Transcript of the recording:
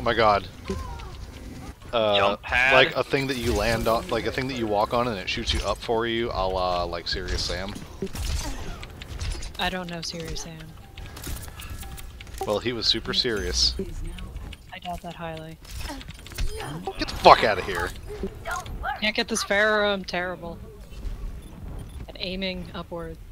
Oh my god. Jump pad. Like a thing that you land on, like a thing that you walk on and it shoots you up for you, a la like Serious Sam. I don't know Serious Sam. Well, he was super serious. I doubt that highly. Get the fuck out of here. Can't get this Pharaoh, I'm terrible. At aiming upward.